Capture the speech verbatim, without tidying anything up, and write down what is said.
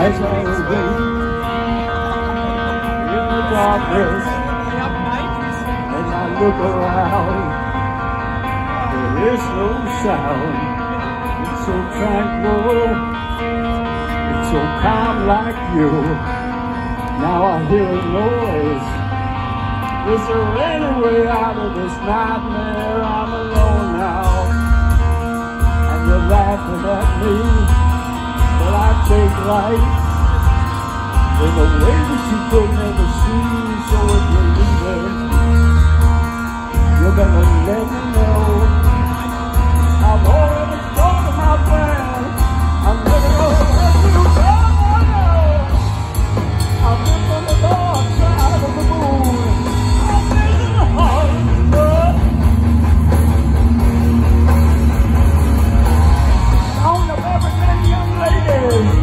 as I wait in the darkness, and I look around, there is no sound. It's so tranquil, it's so calm like you. Now I hear a noise. Is there any way out of this nightmare? I'm alone now, and you're laughing at me, but I take life in a way that you could never see. So if you're leaving, you're gonna let me know. I've already thought of my plan. I'm never gonna let you go. I've been on the dark side of the moon. I've been in the heart of the world. Sound of everything, young ladies.